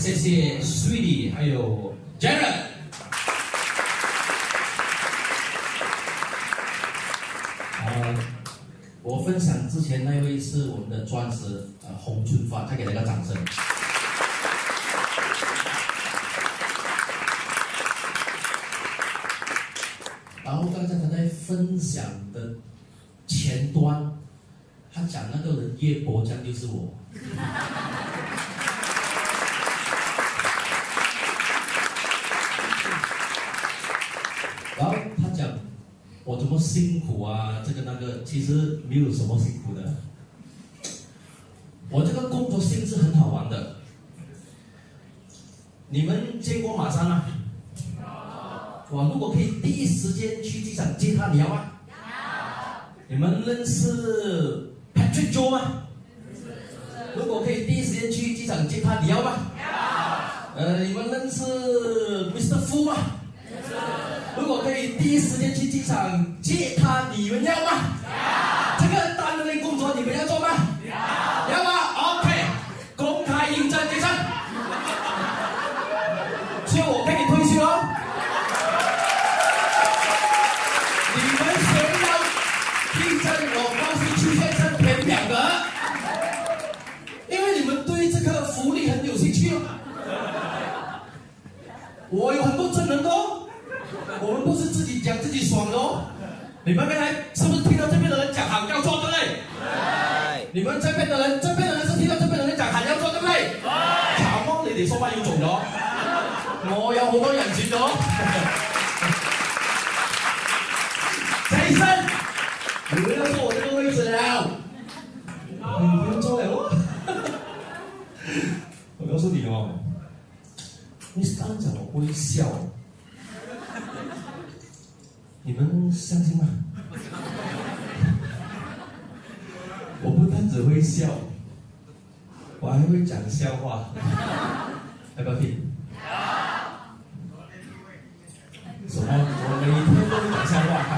谢谢 Sweetie 还有 Jared。我分享之前那位是我们的钻石洪春发，再给他一个掌声。然后刚才他在分享的前端，他讲那个人叶伯江就是我。然后他讲我怎么辛苦啊，这个那个，其实没有什么辛苦的。我这个工作性质很好玩的。你们见过马山吗？我如果可以第一时间去机场接他，你要吗？你们认识 Patrick Joe 吗？如果可以第一时间去机场接他，你要吗？你们认识 Mr. Fu 吗？如果可以第一时间去机场接他，你们要吗？这个单位工作你们要做吗？要吗 ？OK， 公开应征对象，所以我可以退休哦。你们谁要应征我公司出现这篇表格？因为你们对这个福利很有兴趣哦。我有很多真人的哦。我们不是自己讲自己爽的哦。你们刚才是不是听到这边的人讲喊要做，对不对？對。你們這邊的人是聽到這邊的人講喊要做，對不對？對。慘咯，你哋數班要做咗，我有好多人選咗。Jason，你們要坐我這個位置了，你不用坐了哦。我告訴你哦，你剛講我不會笑。你們相信嗎？我不但只會笑，我還會講笑話。要不要聽？什麼？我每天都會講笑話。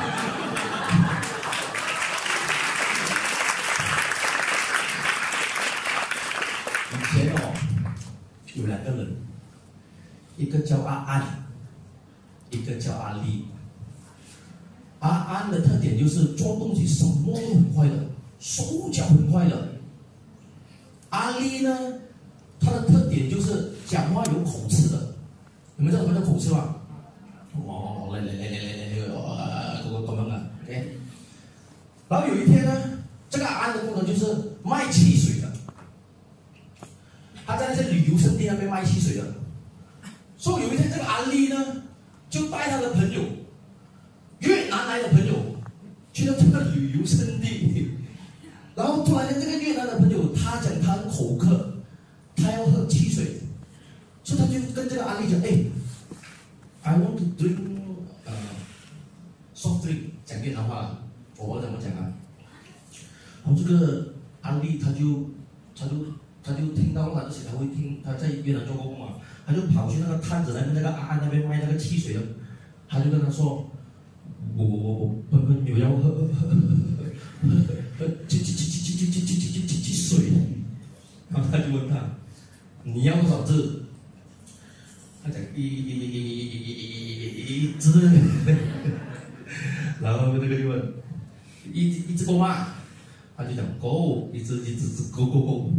以前哦，有兩個人，一個叫阿安，一個叫阿麗。阿安的特點就是做東西什麼都很快的，手腳很快的。阿麗呢，她的特點就是講話有口吃的。你們知道什麼叫口吃嗎？哦，來，咁樣啊 ，OK。然後有一天呢，這個阿安的工作就是賣汽水的，他在那些旅遊勝地那邊賣汽水的。所以有一天，這個阿麗呢，就帶他的朋友。越南來的朋友去到這個旅遊勝地，然後突然間這個越南的朋友，他講他很口渴，他要喝汽水，所以他就跟這個阿麗講，I want to drink soft drink， 講越南話，我怎麼講啊？然後這個阿麗他就聽到了，而且他會聽，他在越南做工嘛，他就跑去那個攤子那邊，那個阿安那邊賣那個汽水的，他就跟他說。我朋友要喝水，然後他就問他，你要多少支？他講一支，然後那個就問一支夠嗎？他就講夠，一支夠，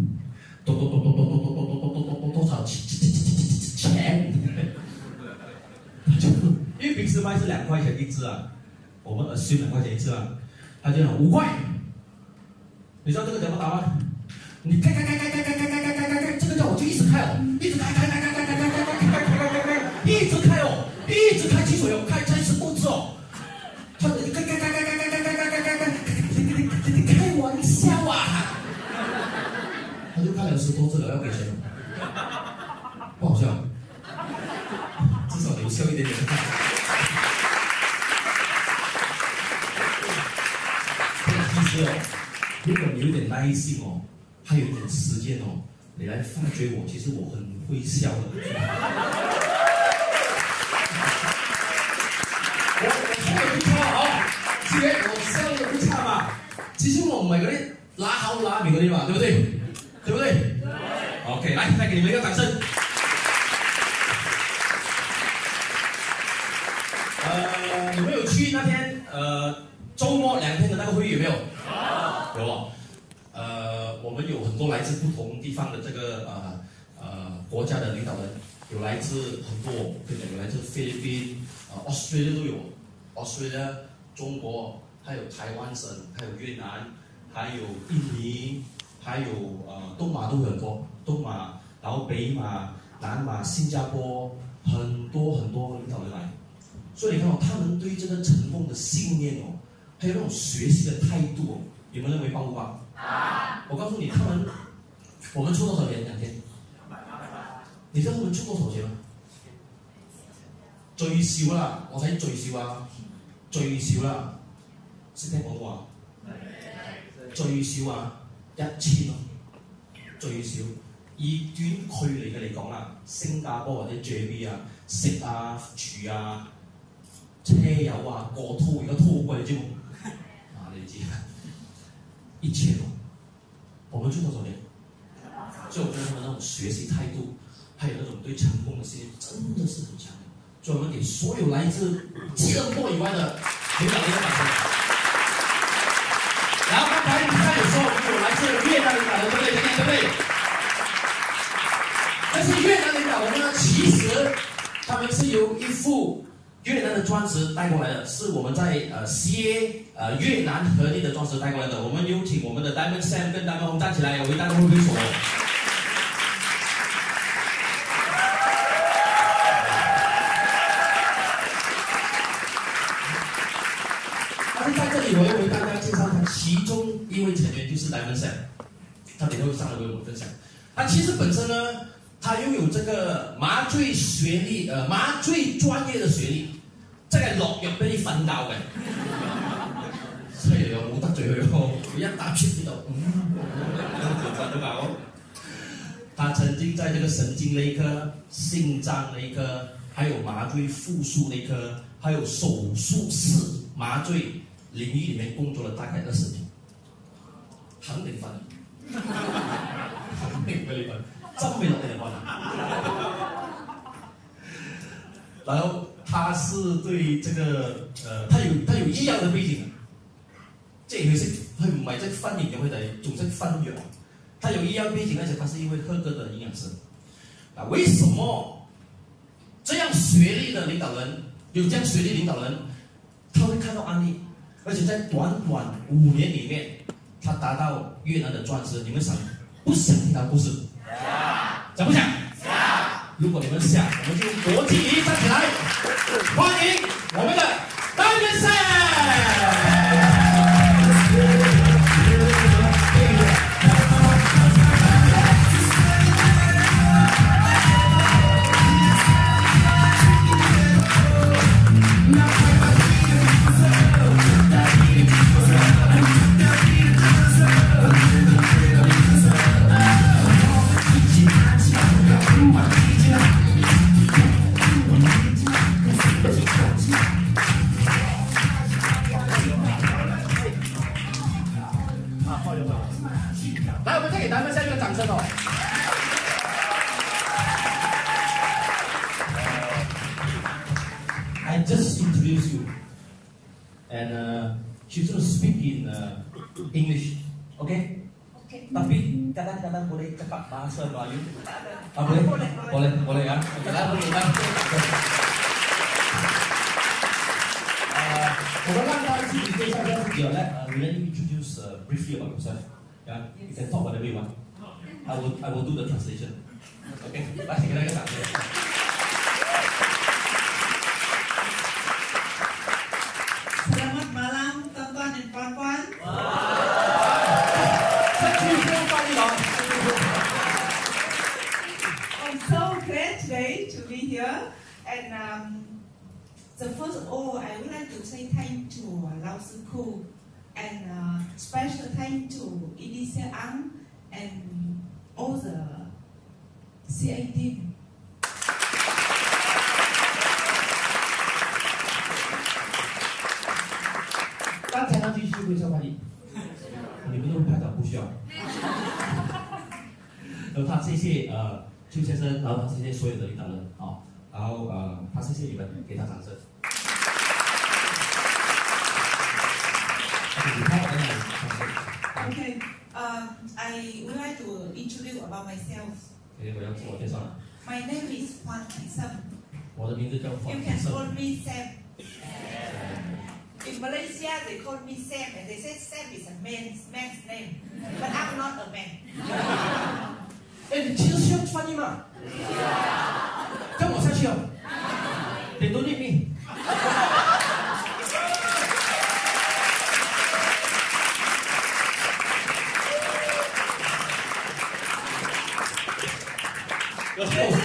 多少錢？因為平時賣是2塊錢一支啊。我們assume 2塊錢一次啊，他就講5塊，你知道這個怎麼打嗎？你開，這個叫我就一直開哦，一直開，一直開哦，一直開汽水哦，開10多支哦，他開，你開玩笑啊！他就開了10多支了，要給錢，不好笑，至少有笑一點點。如果你有點耐性哦，還有一點時間哦，你來發掘我，其實我很會笑的。我笑得不差好，既然我笑得不差嘛，其實我唔係嗰啲拉口拉面嗰啲嘛，對不對？對不對？ OK，來給你們一個掌聲。 那天周末2天的那个会议有没有？有哦。我们有很多来自不同地方的这个国家的领导人，有来自很多，我跟你讲，有来自菲律宾、Australia 都有 ，Australia、中国，还有台湾省，还有越南，还有印尼，还有东马都有很多，东马，然后北马、南马、新加坡，很多很多领导人来，所以你看哦，他们对这个成功的信念哦，还有那种学习的态度哦，你们认为棒不棒？我告诉你，我们出多少钱2天？你知道他們出多少錢嗎？最少啦，我睇最少啊，最少啦，識聽廣東話？最少啊，1000咯，最少。以短距離嘅嚟講啦，新加坡或者 JB 啊，食啊、住啊、車油啊、過拖，而家拖好貴，你知冇？你知，1000咯。我們出多少錢？所以我覺得他們那種學習態度。还有那种对成功的信念，真的是很强的。所以我们给所有来自吉隆坡以外的领导人一个掌声。然后刚才有说我们有来自越南领导人，对不对？对不对？但是越南领导人呢，其实他们是由一副越南的钻石带过来的，是我们在CA 越南合力的钻石带过来的。我们有请我们的 Diamond Sam 跟 Diamond Hong 站起来，为大家挥挥手。我要为大家介绍他其中一位成员，就是 Diamond Sam， 他等一下会上来为我们分享。他其实本身呢，他拥有这个麻醉学历，麻醉專業嘅學歷，即係落藥俾你瞓覺嘅。所以又冇得罪佢喎，佢一打出呢度，瞓到覺。他曾經在這個神經內科、心臟內科，還有麻醉復甦內科，還有手術室麻醉領域裡面工作了大概20年，肯定分，肯定俾你分，真未落地人分。然後他是對這個他有醫藥的背景，即係佢唔係即係分營養，佢哋仲識分藥。他有醫藥背景，而且他是一位合格的營養師。啊，為什麼這樣學歷的領導人，有這樣學歷領導人，他會看到案例？而且在短短5年裡面，他達到越南的鑽石。你們想不想聽他故事？想不想？如果你們想，我們就用國際禮站起來，歡迎我們的Diamond Sam。来，我们再给Diamond Sam一个掌声哦。I just introduce you, and she's going to speak in English, okay? Okay. Tapi kadang-kadang boleh cakap bahasa Melayu. Boleh ya. Kadang boleh. 我们让大家自己介绍一下自己哦。来，let me introduce briefly about yourself. Yeah, you can talk whatever you want. I will do the translation. Okay, 来，请给大家掌声。 Selamat malam, tuan-tuan dan puan-puan. I'm so glad today to be here, and so first of all, I would like to say thank to Lao Sư Khu, and special thank to Elisa Ang and all the CA team. 刚才那句需不需要翻译？你们都会拍照，不需要。然后他谢谢邱先生，然后他谢谢所有的领导人啊，然后他谢谢你们，给他掌声。 Okay, I would like to introduce about myself. 我要自我介绍了。 My name is Huan Hai Sam. 我的名字叫 You 黄 can 胜。 call me Sam. In Malaysia, they call me Sam, and they say Sam is a man's name, but I'm not a man. 哎，你其实需要翻译吗？跟我下去哦。点都念命。有时候。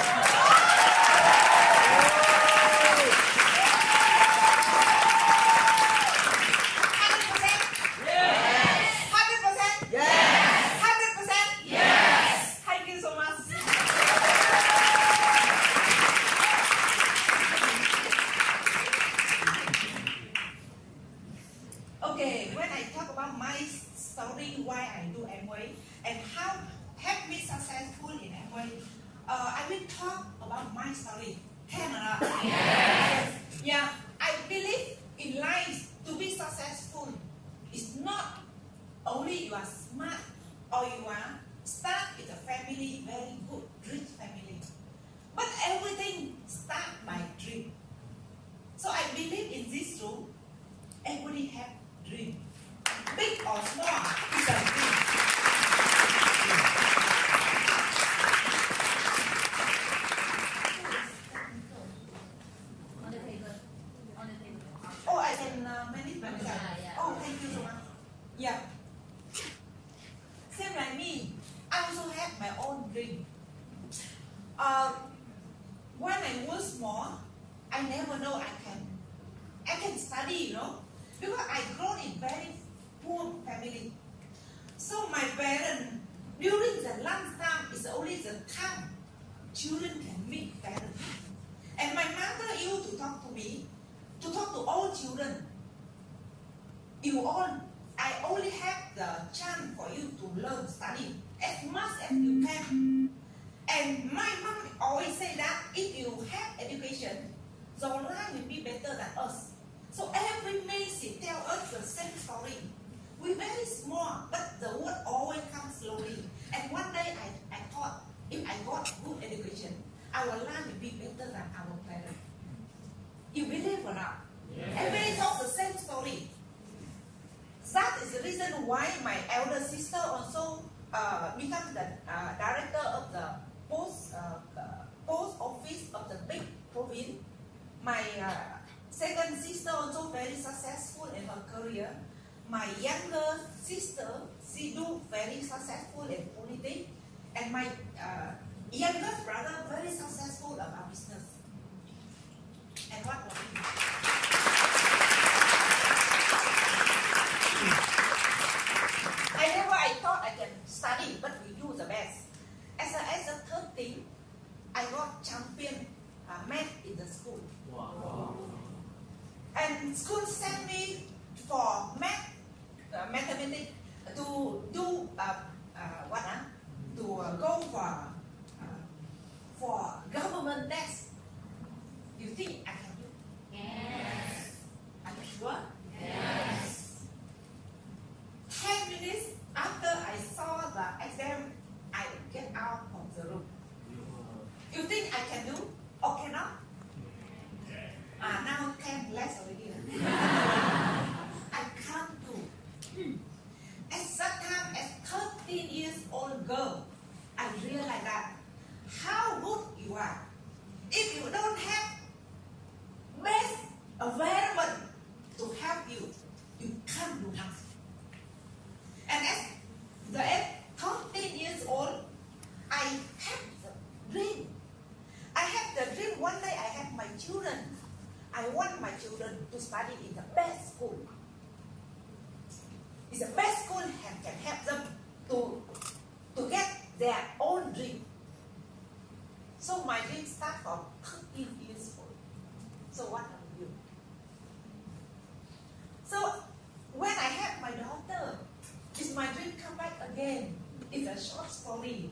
Okay, when I talk about my story, why I do Amway, and how have me successful in Amway, I will talk about my story. Can or not? Yes. Yeah, I believe in life to be successful. It's not only you are smart or you are start with a family, very good, rich family, but everything start by dream. So I believe in this rule. Everybody have dream, big or small, it's a dream. On the table. On the table. Oh, I can manage myself. Oh, thank you so much. Yeah. Same like me, I also have my own dream. When I was small, I never know I can study, you know, because I grown in very poor family. So my parents, during the lunchtime is only the time children can meet parents. And my mother used to talk to me, to talk to all children. I only have the chance for you to learn, study as much as you can. And my mom always say that if you have education, your life will be better than us. So every day she tell us the same story. We're very small, but the word always comes slowly. And one day I thought, if I got good education, our life will be better than our parents. You believe or not? Yes. Everybody talks the same story. That is the reason why my elder sister also become the director of the post office of the big province. My second sister also very successful in her career. My younger sister, she do very successful in politics, and my youngest brother very successful about business. And what about you? I thought I can study, but we do the best. As a third thing, I got champion math in the school. Wow. And school sent me for mathematics to do go for government test. You think I can do? Yes. Are you sure? Yes. 10 minutes after I saw the exam, I get out of the room. You think I can do or cannot? Now 10 less already. I can't do. At that time, as 13 years old girl, I realized that how good you are. If you don't have best environment to help you, you can't do nothing. And at 13 years old, I have the dream. I have the dream one day I have my children. I want my children to study in the best school. It's the best school can help them to get their own dream. So my dream starts from 13 years old. So what are you? So when I have my daughter, is my dream come back again? It's a short story.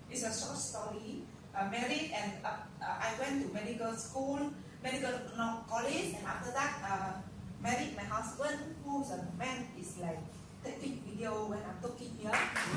Married, and I went to medical school, medical college, and after that married my husband, who's a man, is like taking video when I'm talking here.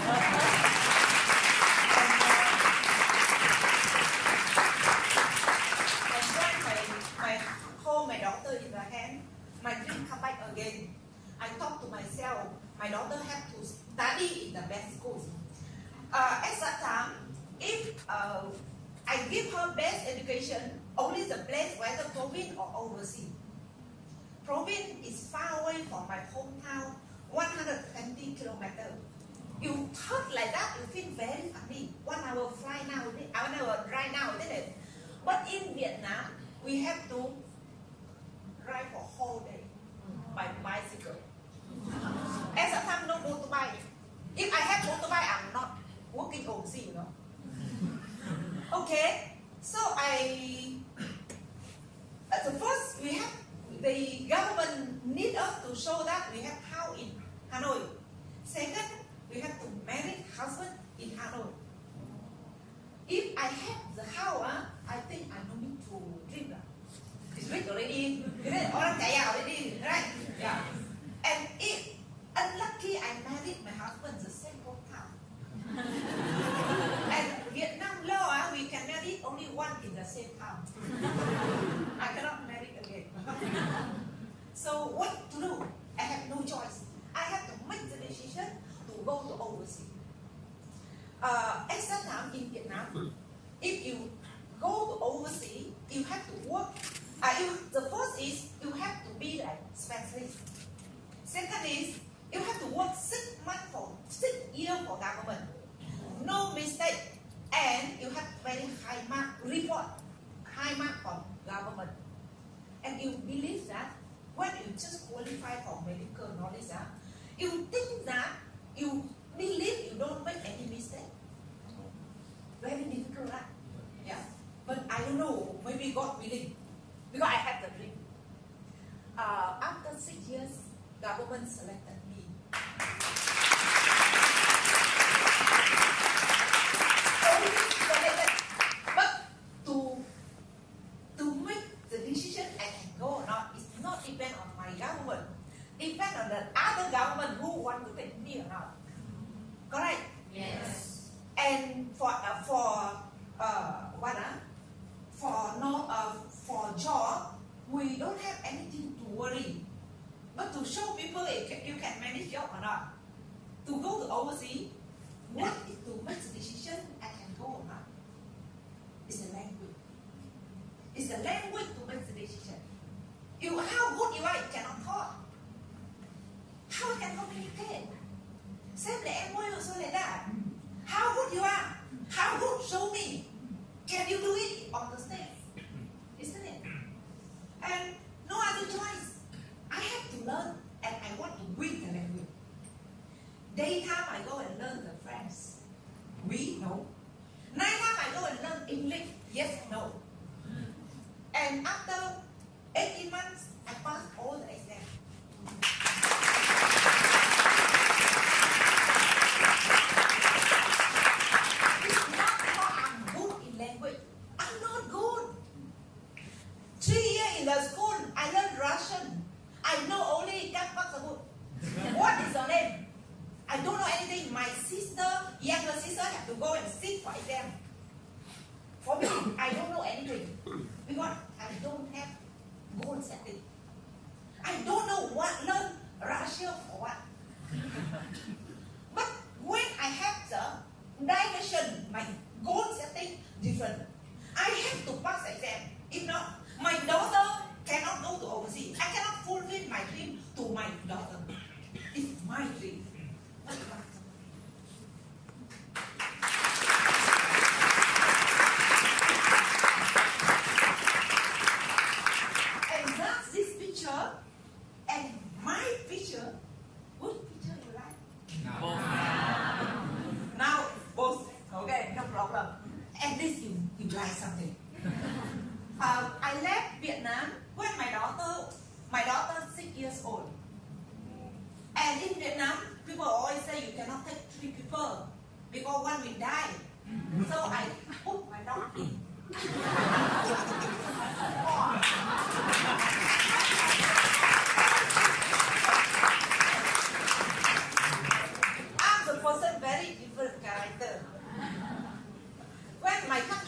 And when my hold my daughter in the hand, my dream come back again. I thought to myself, my daughter have to study in the best school. At that time, if I give her best education, only the place whether province or overseas. Province is far away from my hometown, 120 kilometers. You thought like that, you feel very funny. 1 hour fly now, 1 hour drive now, isn't it? But in Vietnam, we have to drive for whole day by bicycle. At that time, no motorbike. If I have motorbike, I'm not working overseas, you know. Okay, so at the first we have the government need us to show that we have house in Hanoi. Second, we have to marry husband in Hanoi. If I have the house, I think I don't need to dream that. It's rich already. Already, right? Yeah. And if unlucky I married my husband the same hometown. And Vietnam law, we can marry only one in the same town. I cannot marry again. So what to do? I have no choice. I have to make the decision to go to overseas. At that time in Vietnam, if you go to overseas, you have to work. The first is you have to be like specialist. Second is you have to work 6 months for 6 years for government. No mistake. And you have very high mark report, high mark from government. And you believe that when you just qualify for medical knowledge, you think that you believe you don't make any mistake. Very difficult, right? Yeah. But I don't know, maybe God willing. Because I have the dream. After 6 years, government selected me. But to make the decision I can go or not, it's not depend on my government. Depend on the other government who want to take me or not. Correct? Yes. And for job, we don't have anything to worry. But to show people you can manage job or not. To go to overseas, what is to make the decision I can go or not? It's the language. It's the language to make the decision. How good you are, you cannot talk. How you can communicate? Same the MOE also like that. How good you are? How good? Show me. Can you do it on the stage? Isn't it? And no other choice. I have to learn, and I want to win the language. Daytime I go and learn the French. We no. Nighttime I go and learn English. Yes, no. And after 18 months, I passed all the exams. It's not because I'm good in language. I'm not good. 3 years in the school, I learned Russian. I know only Kapakabut. What is your name? I don't know anything. My sister, younger sister, have to go and sit for exam. For me, I don't know anything because I don't have goal setting. I don't know what learn Russia for what. But when I have the direction, my goal setting different. I have to pass exam. If not, my daughter cannot go to overseas. I cannot fulfill my dream to my daughter. It's my dream. And that's this picture and my picture. Which picture you like? Now both. Okay, no problem. At least you like something. I left Vietnam when my daughter 6 years old. And in Vietnam, people always say you cannot take 3 people because one will die. So I put my dog in.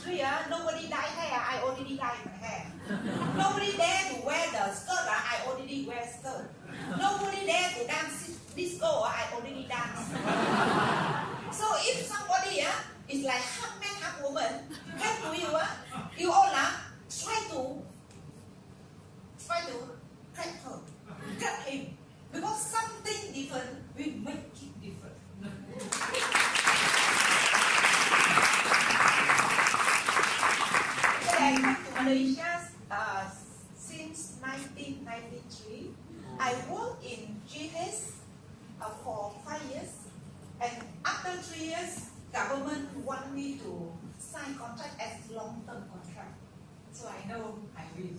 country, nobody dye hair. I already dye my hair. Nobody dare to wear the skirt. I already wear skirt. Nobody dare to dance disco. I already dance. So if somebody is like half man, half woman, come to you, you all try to grab her, grab him, because something different will make it different. I came to Malaysia since 1993. I worked in GH for 5 years, and after 3 years, government want me to sign contract as long-term contract. So I know I will.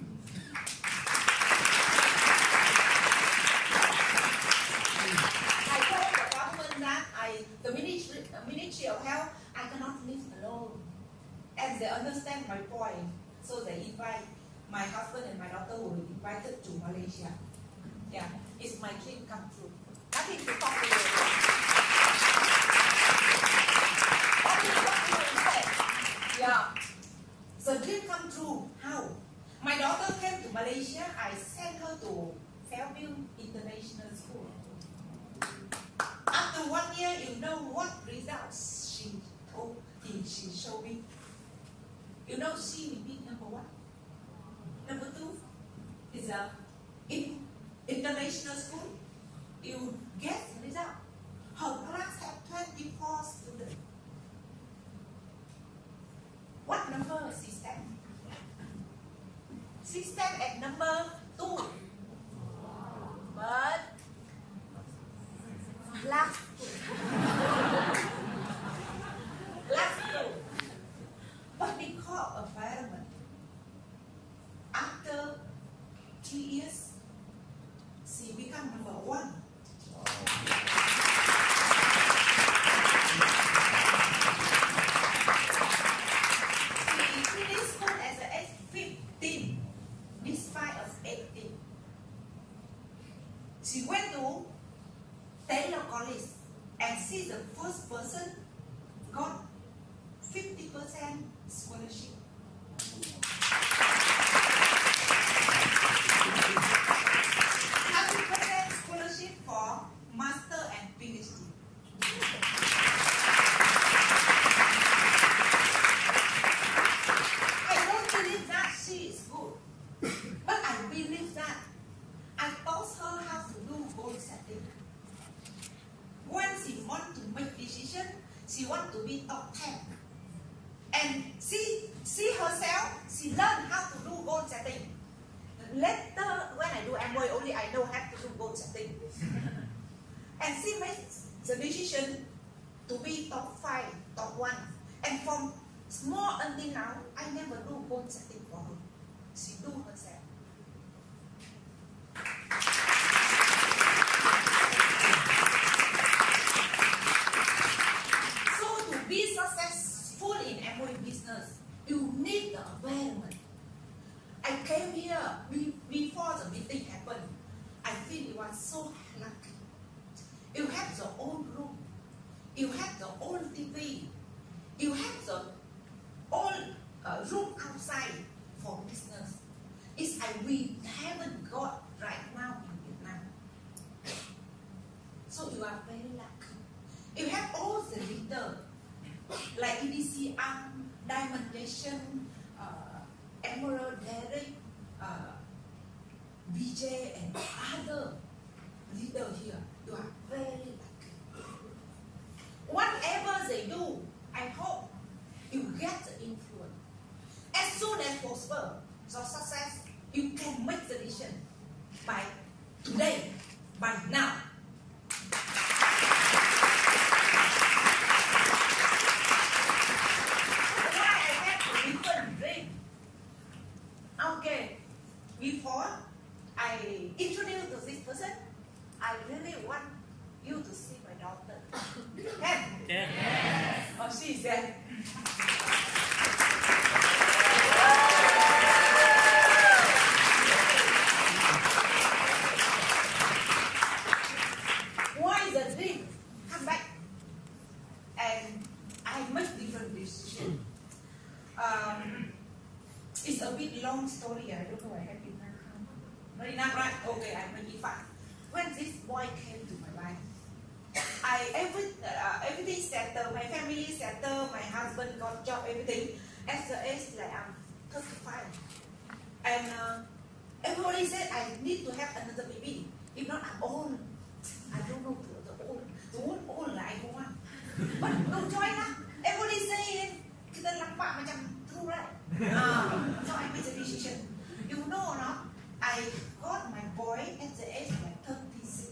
I told the government that the Ministry of Health, I cannot live alone. And they understand my point. So they invite my husband and my daughter were invited to Malaysia. Yeah, it's my dream come true. Nothing to talk to you. Yeah, the dream come true. How? My daughter came to Malaysia. I sent her to Fairview International School. After 1 year, you know what results she showed me. You know, she will be number 1. Number 2 is in international school. You get the result. Her class have 24 students. What number she stand? She stand at number 2. But last 2. But because of environment, after 3 years, she become number 1. She finished school as an age 15, despite of 18. She went to Taylor College, and she's the first person got 50% scholarship. 100% scholarship for master and PhD. I don't believe that she is good, but I believe that I taught her how to do goal setting. When she wants to make decision, she wants to be top 10. And she herself, she learned how to do goal setting. Later, when I do Amway, only I know how to do goal setting. And she makes the decision to be top 5, top 1. And from small until now, I never do goal setting for her. She do herself. So to be successful in Amway business, you need the environment. I came here before the meeting happened. I feel it was so lucky. You have the own room. You have the own TV. You have the own room outside for business. It's we haven't got right now in Vietnam. So you are very lucky. You have all the leader like EDC, Diamond Nation, Emerald Dairy, BJ, and other leaders here. You are very lucky. Whatever they do, I hope you get the influence. As soon as possible, for success, you can make the decision by today, by now. Why I have a different dream? Okay, before I introduce to this person, I really want you to see my daughter. Can? Yes. Oh, she is there. Why the dream? Come back. And I make different decisions. very long story. I don't know. I have enough time. Not enough, right? Okay, I make it fast. When this boy came to my life, everything settled. My family settled. My husband got job. Everything. At the age like I'm 35, and everybody said I need to have another baby. If not, I'm old. I don't know the old like one. But no choice lah. Everybody saying kita nampak macam true right. So I made a decision. You know or not? I got my boy at the age of 36.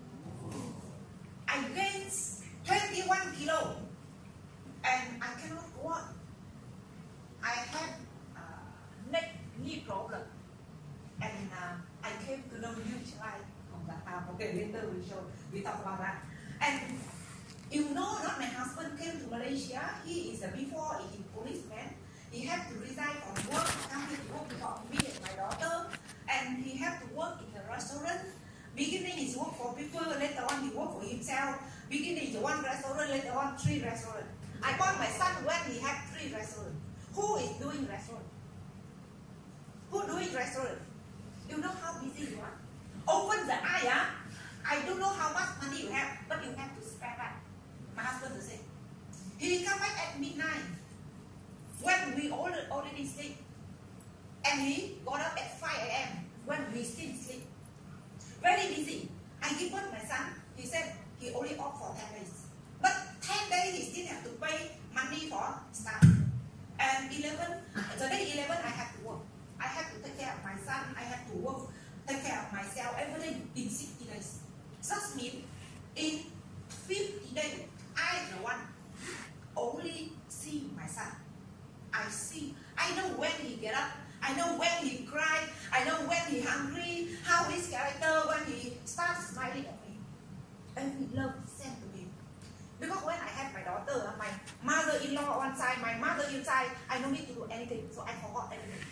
I gained 21 kilo, and I cannot go on. I had knee problem, and I came to know you July from that time. Okay, later we talk about that. And you know, not my husband came to Malaysia. He is before he policeman. He had to resign from work, come here to work for me and my daughter, and he had to work in the restaurant. Beginning he work for people, later on he work for himself. Beginning is one restaurant, later on 3 restaurants. I got my son when he had 3 restaurants. Who is doing restaurant? Who doing restaurant? You know how busy you are? Open the eye, I don't know how much money you have, but you have to spend that. My husband will say. He come back at midnight when we already sleep. And he got up at 5 a.m. when we still sleep. Very busy. I give birth my son. He said he only off for 10 days. But 10 days he still have to pay money for staff. And the day 11 I have to work. I have to take care of my son. I have to work, take care of myself, everything in 60 days. Just mean in 50 days, I the one only see my son. I know when he get up, I know when he cry, I know when he hungry, how his character, when he starts smiling at me. And he love sent to me. Because when I had my daughter, my mother-in-law one side, my mother inside, I don't need to do anything, so I forgot everything.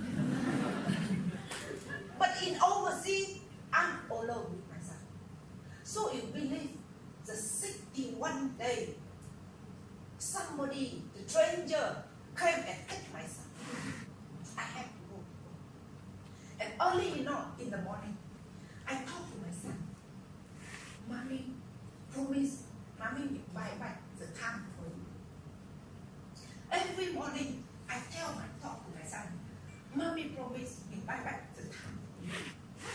But in overseas, I'm alone with my son. So you believe the 61 day, somebody, the stranger, came and took my son. I had to go. And early in the morning, I talked to my son. Mommy, promise, Mommy will buy back the time for you. Every morning, I talk to my son. Mommy promise will buy back the time for you.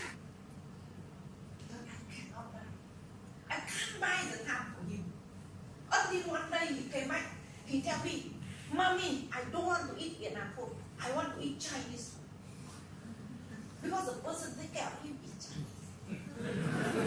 But I cannot buy. I can't buy the time for you. Until one day he came back, he tell me, Mommy, I don't want to eat Vietnam food. I want to eat Chinese food. Because the person take care of him is Chinese.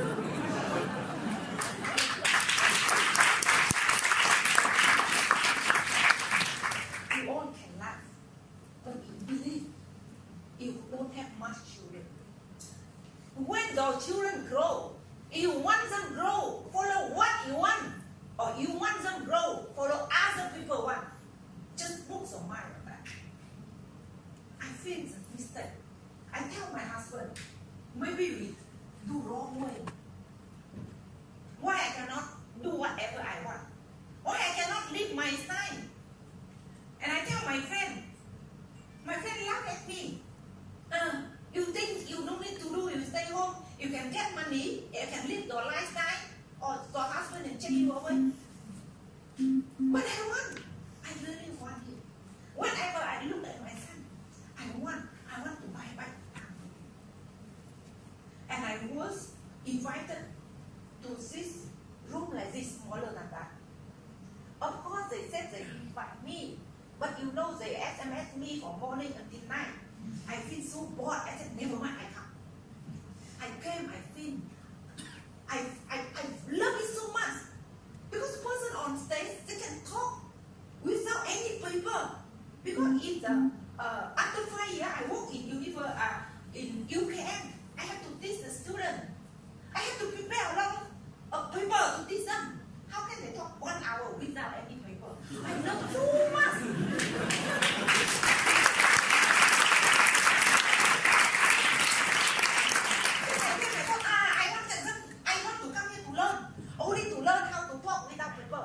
You all can laugh, but you believe you don't have much children. When the children grow, you want them grow, follow what you want, or you want them grow, follow other people want. Just put your mind on that. I feel it's a mistake. I tell my husband, maybe we do wrong way. Why I cannot do whatever I want? Why I cannot live my style? And I tell my friend laugh at me. You think you don't need to do, you stay home, you can get money, you can live your lifestyle, or your husband and take you away. But I really want it. Whenever I look at my son, I want to buy back. And I was invited to this room like this, smaller than that. Of course, they said they invite me, but you know they SMS me from morning until night. I feel so bored. I said, never mind, I come. I came, I love it so much. Because the person on stage, they can talk without any paper. Because in the after 5 years, I work in UKM. I have to teach the student. I have to prepare a lot of paper to teach them. How can they talk 1 hour without any paper? I love so much. I want to come here to learn, only to learn how to talk without paper.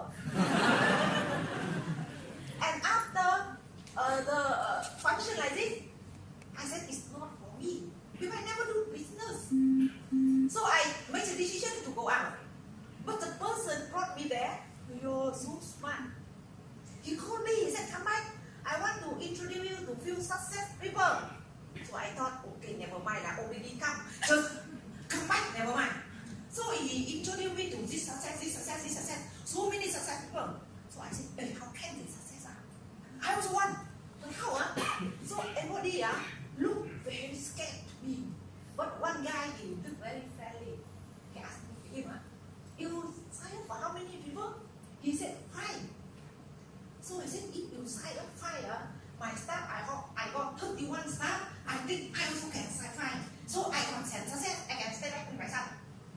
And after the function like this, I said, it's not for me. Because I never do business. So I made a decision to go out. But the person brought me there. You're so smart. He called me, he said, come back. I want to introduce you to few success people. So I thought, okay, never mind, I already come. Just come back, never mind. So he introduced me to this success, this success, this success. So many success people. So I said, hey, how can they success? I was one. But how? So everybody look very scared to me. But one guy, he looked very friendly. He asked me, you sign up for how many people? He said, 5. So I said, if you sign up 5, my staff, I got 31 staff. I think I also can sign 5. So I got 10 success. I can stay back with myself.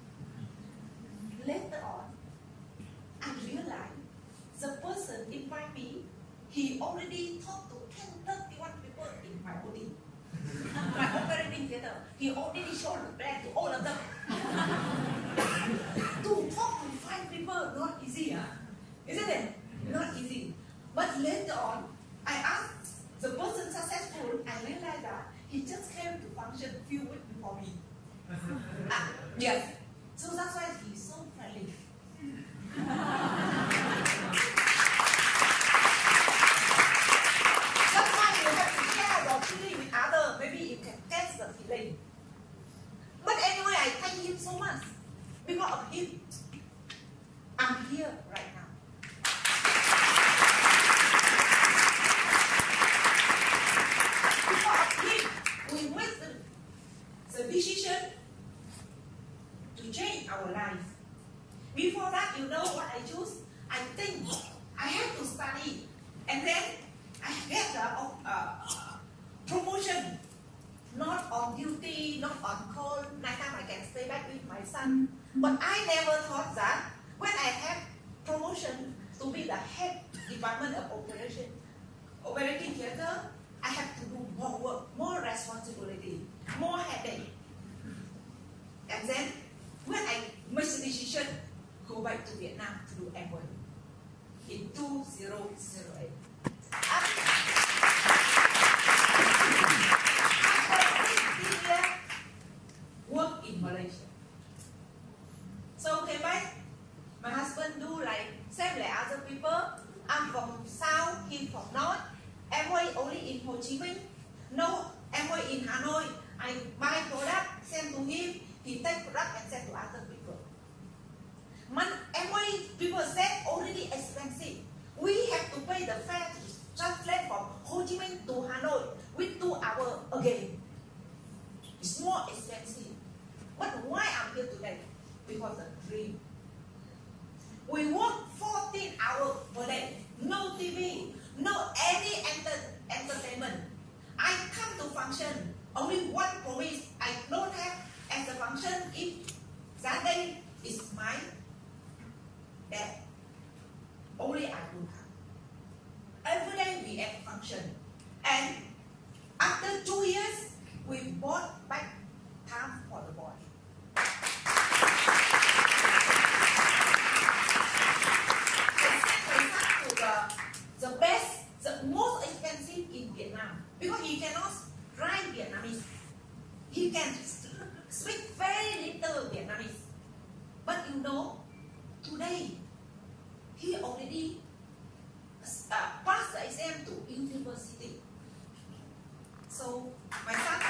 Later on, I realized the person invite me, he already talked to 31 people in my body. My operating theater. He already showed the plan to all of them. To talk to 5 people, not easy, isn't it? Not easy. But later on, I asked the person successful, I realized that he just came to function a few weeks before me. Yes. So that's why he's so friendly. That's why you have to share your feeling with others. Maybe you can test the feeling. But anyway, I thank him so much. Because of him, I'm here right now. Because of him, we made the decision to change our life. Before that, you know what I choose? I think I have to study. And then I get the promotion. Not on duty, not on call. Nighttime I can stay back with my son. But I never thought that when I have promotion to be the head department of operating theater, I have to do more work, more responsibility, more headache. And then when I make the decision, go back to Vietnam to do Amway in 2008. Work in Malaysia. So okay, back. My husband do like same like other people. I'm from south, he's from north. Amway only in Ho Chi Minh. No Amway in Hanoi. I buy product, send to him. He take product and send to other people. Amway people said already expensive. We have to pay the fare to translate from Ho Chi Minh to Hanoi with 2 hours again. It's more expensive. But why I'm here today? Because of the dream. We work 14 hours per day. No TV, no any entertainment. I come to function. Only one promise I don't have as a function if that day is my death. Only I will come. Every day we have function. And after 2 years, we bought back time for the boy. The best, the most expensive in Vietnam, because he cannot write Vietnamese. He can speak very little Vietnamese. But you know, today he already passed the exam to university. So my son,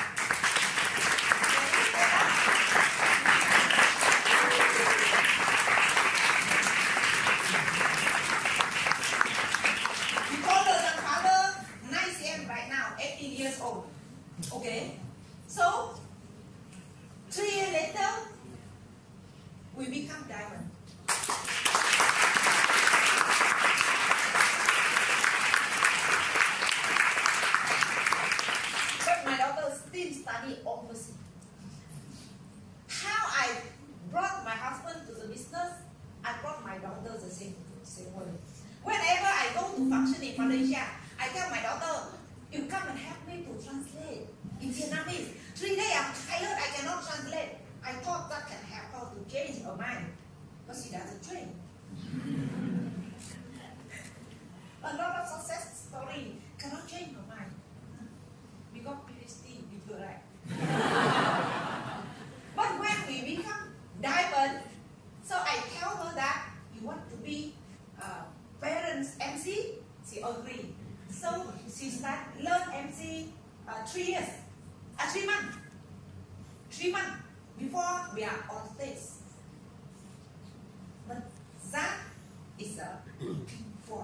he called the father 9 cm right now, 18 years old. Okay, so 3 years later, we become diamond. But my daughter still study overseas. How I brought my husband to the business, I brought my daughter the same way. Whenever I go to function in Malaysia, I tell my daughter, you come and help me to translate in Vietnamese. 3 days I'm tired, I cannot translate. I thought that can help her to change her mind, but she doesn't train. A lot of success story cannot change her mind. We got PhD. she learn MC 3 years, 3 months. 3 months before we are on stage. But that is a for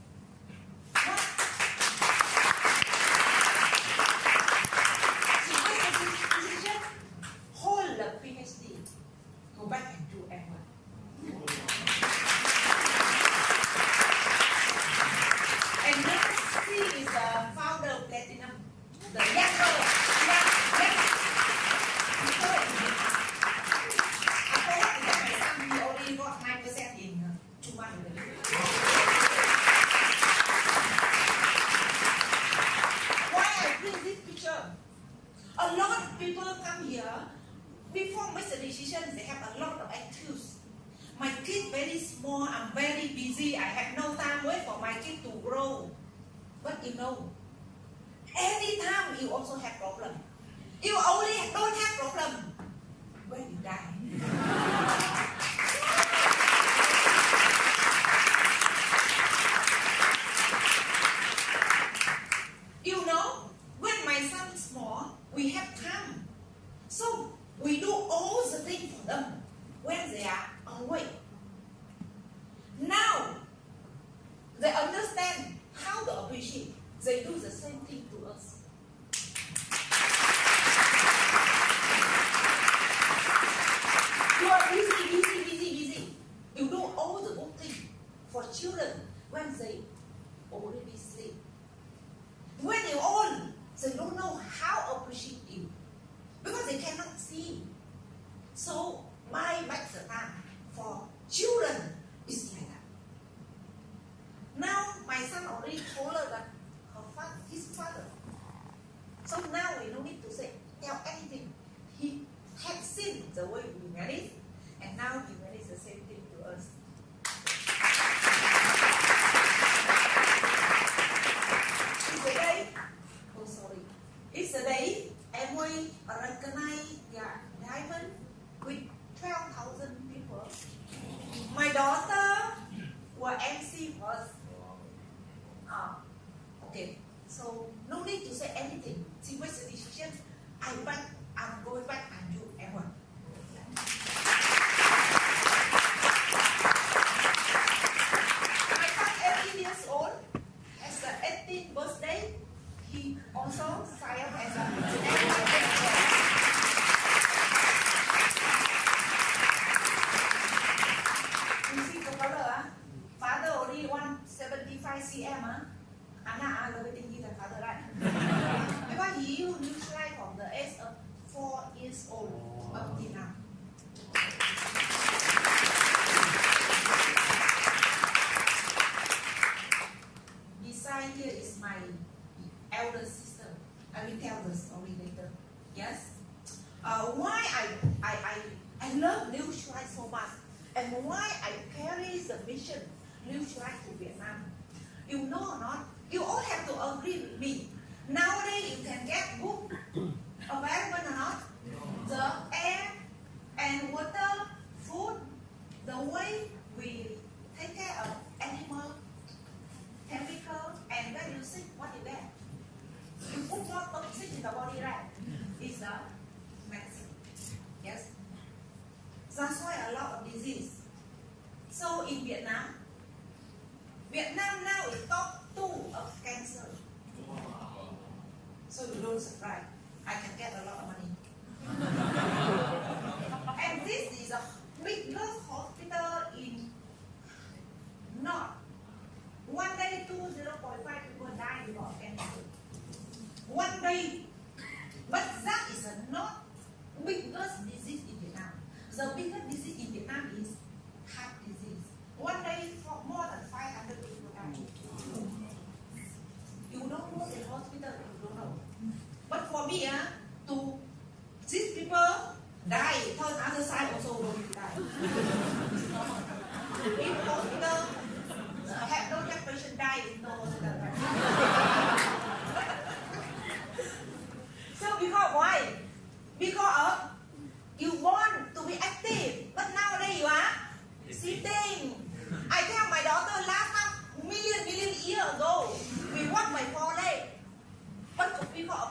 she made a decision, hold the PhD, go back and do F1. And now she is the founder of Platinum, the younger. A lot of people come here, before make the decision, they have a lot of excuse. My kid very small, I'm very busy, I have no time wait for my kid to grow. But you know, anytime you also have problem. You only don't have problem when you die. You know, when my son is small, we have time. So we do all the things for them when they are awake. Now they understand how to appreciate. They do the same thing to us. You are busy. You do all the good things for children when they already sleep. When you're old, they don't know how to appreciate you because they cannot see. So my master time for children is like that. Now my son already told her that his father. So now we don't need to tell anything. He had seen the way we married, and now he marries the same thing to us. It's a day and we recognize diamond with 12,000 people. My daughter was MC was okay. So no need to say anything. She makes a decision. I'm going back and do F1. My son, 18 years old, has the 18th birthday. He also signed up as a you see the father, father only 175 cm. Anna are waiting here the father, right? Because he used life from the age of 4 years old up till now. Beside here is my elder sister. I will tell the story later. Yes. Why I love Liu Shuai so much, and why I carry the mission Liu Shuai to Vietnam. You know or not? You all have to agree with me. Nowadays you can get book available or not? The air and water, food, the way we take care of animal, chemical, and when you sick, what is that? You put more toxic in the body, right? It's the medicine. Yes? That's why a lot of disease. So in Vietnam now is top 2 of cancer. So you don't surprise. I can get a lot of money. And this is a biggest hospital in North. One day, 0.5 people die because of cancer. One day. But that is not biggest disease in Vietnam. The biggest disease in Vietnam is heart disease. One day, for more than 500 people die. You don't go to the hospital, you don't know. But for me, these people die, turn other side also going to die. In hospital, have no patient die in no hospital. So because why? Because you want to be active, but nowadays you are sitting. I tell my daughter last time, million years ago, we walk by 4 legs.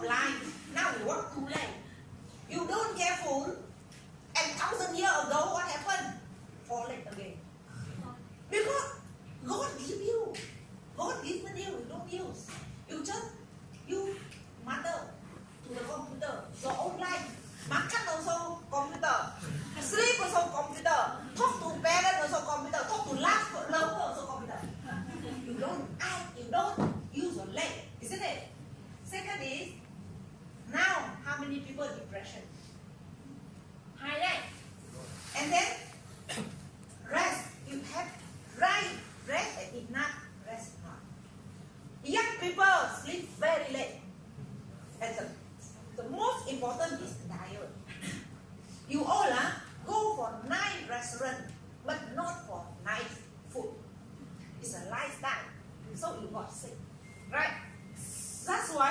life. Now we work too late. You don't careful, and 1,000 years ago, what happened? Fall late again. Because God give you. God gives you, you don't use. You just, you matter to the computer. Your own life. Makan also computer. Sleep also computer. Talk to parents also computer. Talk to lover also computer. You don't act, you don't use your leg. Isn't it? Second is, now how many people depression? High leg. And then rest. You have right rest and if not, rest not. Young people sleep very late. And the most important is diet. You all go for nice restaurant, but not for nice food. It's a lifestyle. So you got sick. Right? That's why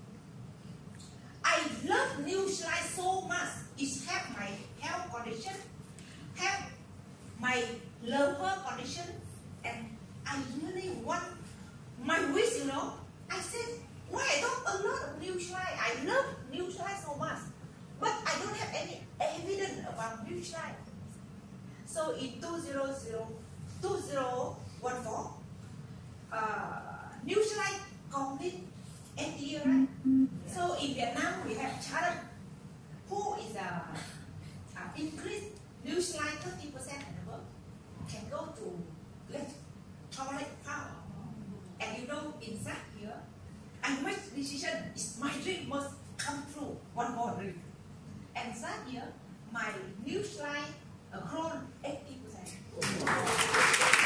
I love Nutrilite so much. It helps my health condition, help my liver condition, and I really want my wish, you know. I said, why I don't a lot of Nutrilite? I love Nutrilite so much, but I don't have any evidence about Nutrilite. So in 2014, Nutrilite complete 8 years, right? So in Vietnam we have challenge who is increase Nutrilite 30% and above can go to electrolyte power. And you know, inside here, I make decision. Is my dream must come true. One more dream. And that year, my Nutrilite grown 80%.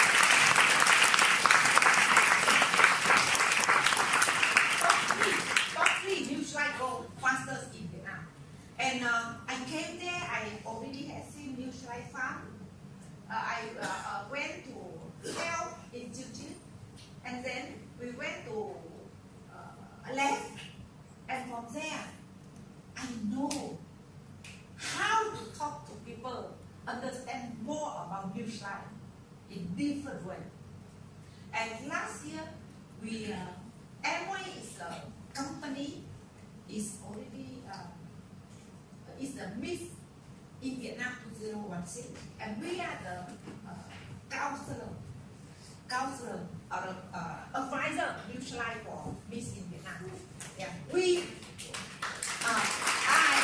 Top three Nutrilite go fastest in Vietnam. And I came there. I already had seen Nutrilite farm. I went to Health Institute, and then we went to lab, and from there I know how to talk to people, understand more about Nutrilite in different way. And last year, we Amway is a company, is already is the Miss in Vietnam 2016, and we are the counselor or advisor Nutrilite for Miss in Vietnam. Yeah, we I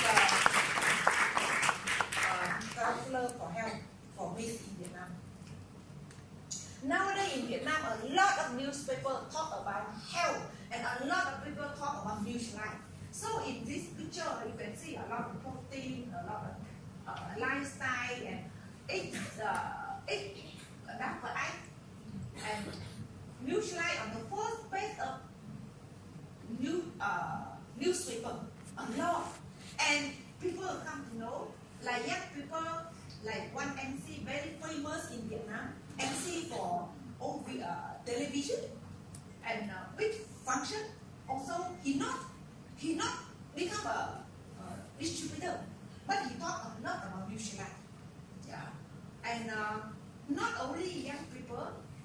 was the counselor for health for Miss in Vietnam. Nowadays in Vietnam, a lot of newspapers talk about health, and a lot of people talk about Nutrilite. So in this picture, you can see a lot of protein, a lot of lifestyle, and it's doctor and Nutrilite on the first page of newspaper, a lot, and people come to know, like young people, like one MC very famous in Vietnam, MC for television and big function. Also, he not become a distributor, but he talk a lot about Nutrilite. Yeah, and not only young people,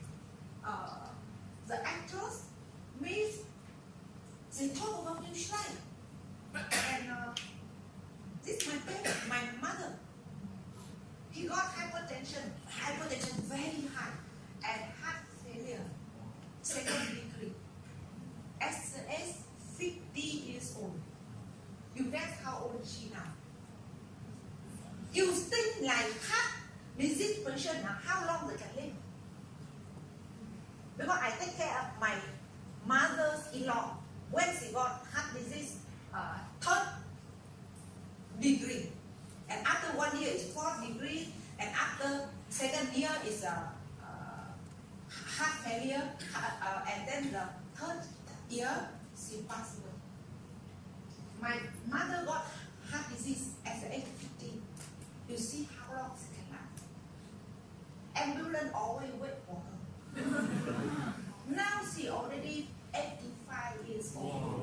the actors, Miss, they talk about Nutrilite. And this is my parent, my mother. He got hypertension very high, and heart failure, second degree. At the age 50 years old. You guess how old is she now? You think like heart disease patient now, how long they can live? Because I take care of my mother-in-law when she got heart disease, third degree, and after 1 year is fourth degree, and after second year is heart failure, and then the third year she passed away. My mother got heart disease at the age of 50. You see how long she can last. Ambulance always wait for her. Now she already 85 years old.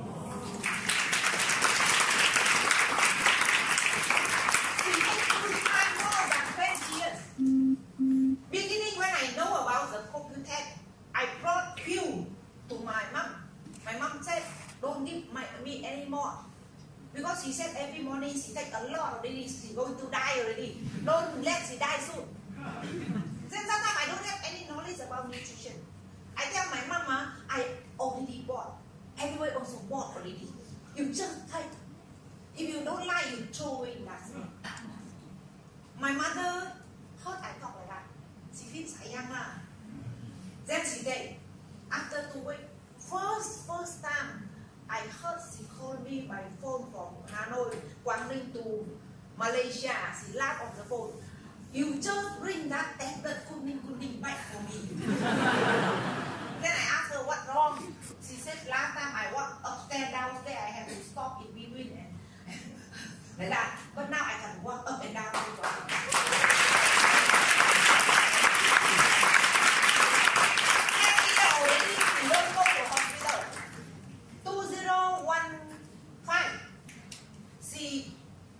She exercised more than 20 years. Beginning when I know about the CoQ10, I brought pill to my mom. My mom said, don't don't give me anymore. Because she said every morning she take a lot already, she's going to die already. Don't let she die soon. Then sometimes I don't have any knowledge about nutrition. I tell my mama, I already bought. Everybody also bought already. You just take. If you don't like, you throw away. That's it. My mother heard I talk like that. She feels sayang lah. Then she said, after 2 weeks, first time I heard she called me by phone from Hanoi, Quang Ninh to Malaysia. She laughed on the phone. You just bring that tablet kuning back for me. Then I asked her what wrong. She said last time I walk upstairs, downstairs, I have to stop in between and like that. But now I can walk up and down. Every year already, she don't go to hospital. 2015, she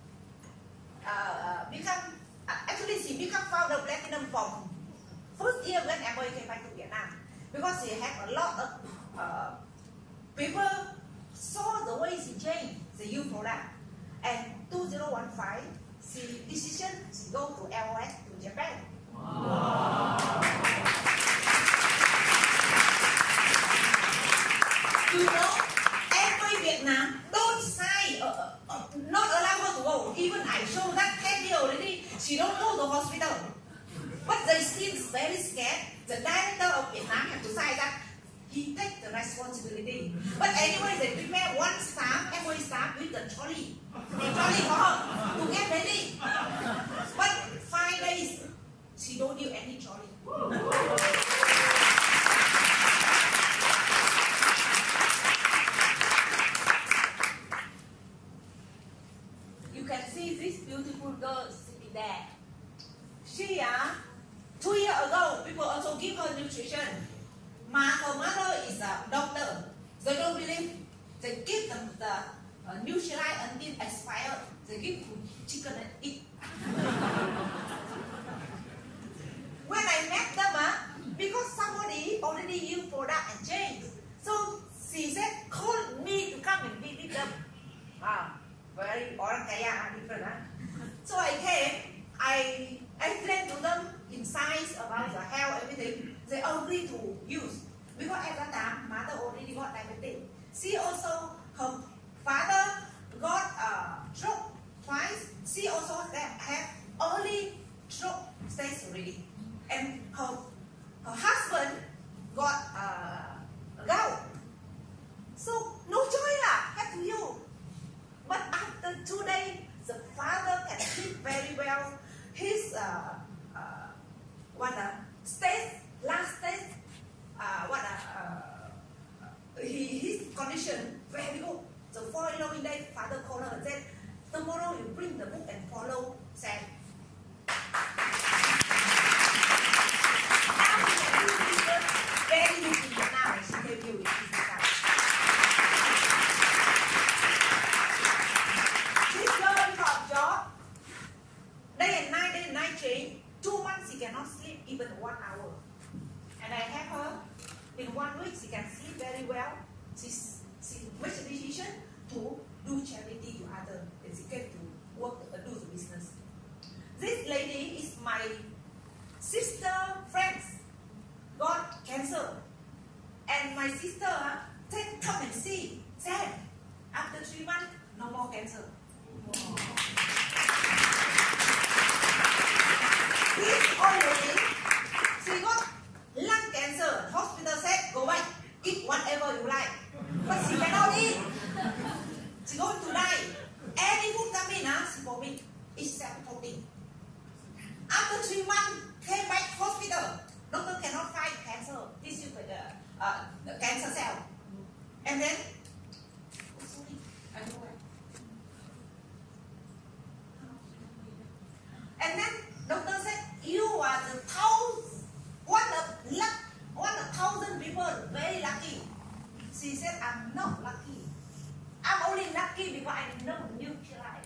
she become founder platinum from first year when Amway came back to Vietnam, because she had a lot of people saw the way she changed the youth product. And 2015, she decision to go to LOS to Japan. Wow. You know, Amway Vietnam don't sign, not allow her to go. Even I show that 10 years already, she don't go to hospital. But they still very scared. The director of Vietnam have to sign that he takes the responsibility. But anyway, they prepare one staff, Amway staff with the trolley. The trolley for her to get ready. But 5 days, she don't use any trolley. You can see this beautiful girl sitting there. She, 2 years ago, people also give her nutrition. Her mother is a doctor. They don't believe. They give them the Nutrilite until expired. They give chicken and eat. When I met them, because somebody already used product and changed, so she said, call me to come and be with them. Very orang kaya different. So I came. I explained to them in science about the health, everything. They agreed to use. Because at that time, mother already got diabetes. She also, her father got stroke twice. She also had early stroke stage already. And her husband got gout. So, no choice lah, had to use. But after 2 days, the father can sleep very well. His last stage, his condition very good. The following day, father called her and said, tomorrow you bring the book and follow Sam. Now she can do this very easy now. She can do it. This girl got job. Day and night change. 2 months she cannot sleep even 1 hour. And I have her in 1 week she can sleep very well. She makes a decision to do charity to others and she get to work do the business. This lady is my sister friends got cancer. And my sister said, come and see. Said, after 3 months, no more cancer. This old lady, she got lung cancer. Hospital said, go back, eat whatever you like. But she cannot eat. She's going to die. Any food come in, she vomit. It's self-protein. After 3 months, came back hospital. Doctor cannot find cancer. This is the cancer cell. And then, sorry, I don't know. And then doctor said, you are the one of 1,000 people very lucky. She said, I'm not lucky. I'm only lucky because I know Nutrilite.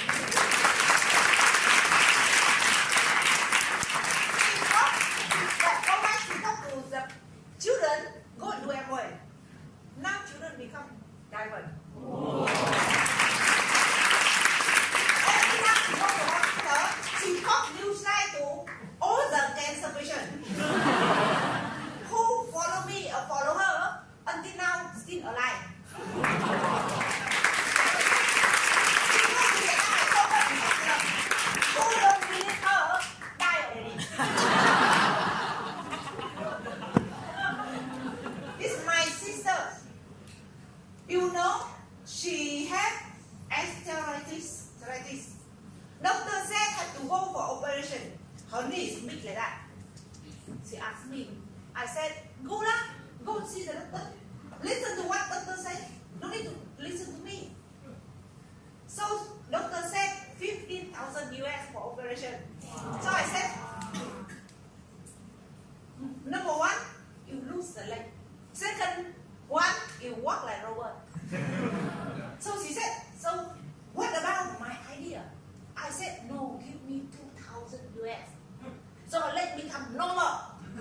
Go back to talk to the children, go into Amway. Now children become diamond. Every time she go to hospital, she talk news line to all the cancer patients who follow me or follow her until now still alive. Who don't believe her die already. This is my sister. You know, she had arthritis. Doctor said had to go for operation. Her knee is big like that. She asked me. I said, go lah, go see the doctor. Listen to what doctor said. Don't need to listen to me. So doctor said 15,000 US for operation. So I said, number one, you lose the leg. Second one, you walk like Robert. So she said, so what about my idea? I said, no, give me 2,000 US. So let me become normal.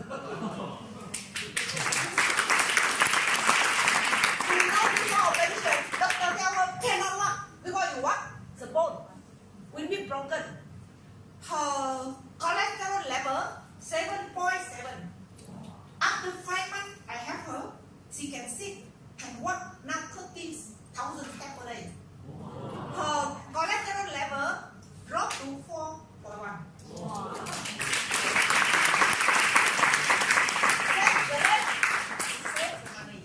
Before operation, doctor tell her cannot walk because you what? The bone will be broken. Her cholesterol level 7.7. After 5 months, I have her. She can sit, can walk now 30,000 steps per day. Her cholesterol level dropped to 4.1. Save the rest, save the money.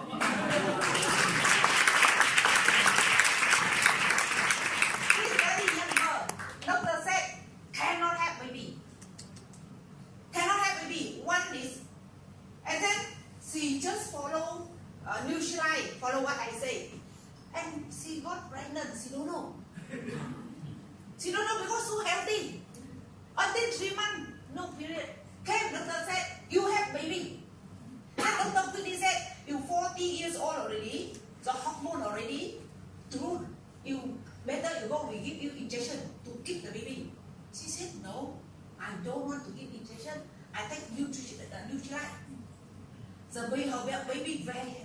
This very young girl, doctor said, cannot have baby. Cannot have baby. One is, and then she just follow Nutrilite, follow what I say. And she got pregnant, she don't know. She don't know because so healthy. Until 3 months, no period. Came, doctor said, you have baby. And doctor quickly said, you 40 years old already, the hormone already, true, you better you go, we give you injection to keep the baby. She said, no, I don't want to give injection. I take Nutrilite. The baby, her baby very healthy.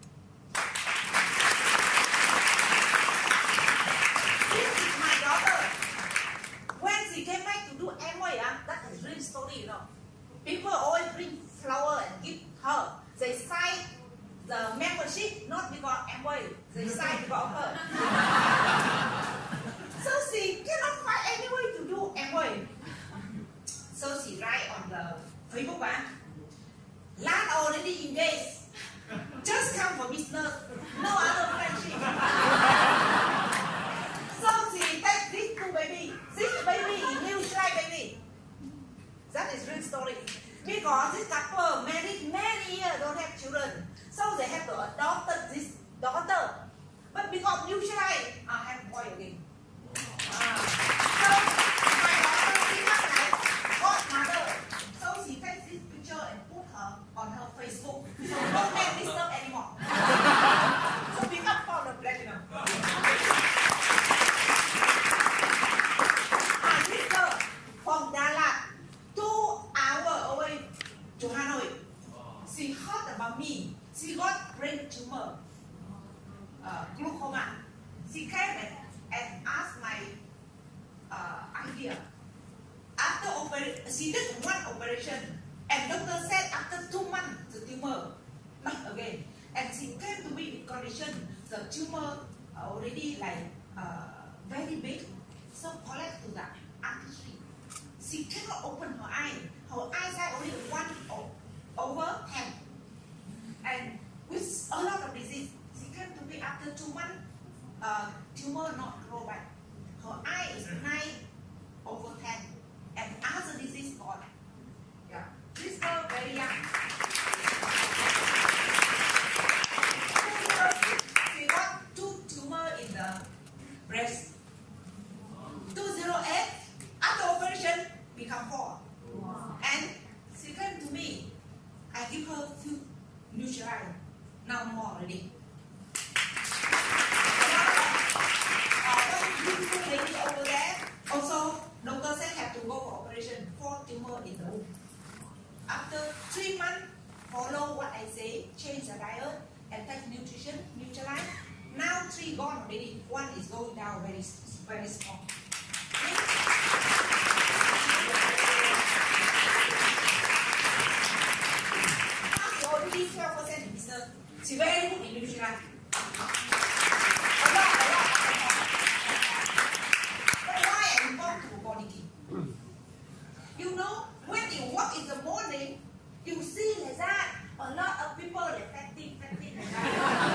This is my daughter. When she came back to do Amway, that is real story, you know. People always bring flower and give her. They sign the membership not because Amway, they sign because her. So she cannot find any way to do Amway. So she write on the Facebook, last already engaged. Just come for business, no other friendship. So she takes these two baby, this baby, Nutrilite baby. That is real story. Because this couple married many years, don't have children. So they have to adopt this daughter. But because Nutrilite, have boy again. So my daughter become like godmother. So she takes this picture and put her on her Facebook. So don't make disturb anymore. So become for the platinum. My sister from Dalat, 2 hours away to Hanoi. She heard about me. She got brain tumor, glaucoma. She came and asked my idea. After operation, she did one operation, and doctor said after 2 months the tumor not again. And she came to me with condition the tumor already like very big, so collect to the artery. She cannot open her eye. Her eyesight only 1/10, and with a lot of disease. She came to me after 2 months. Tumor not grow back. Her eye is 9/10, and other disease gone. Yeah, this girl very young. She got 2 tumors in the breast. 208 after operation become 4. And she came to me. I give her few Nutrilite. Now more already. Beautiful lady over there. Also, doctor said have to go for operation. 4 tumor in the womb. After 3 months, gone already. One is going down very small. She already 12% in business. She very good in nutrition. A lot. But why I involved to body key? You know, when you walk in the morning, you see like that. A lot of people like fatty like that.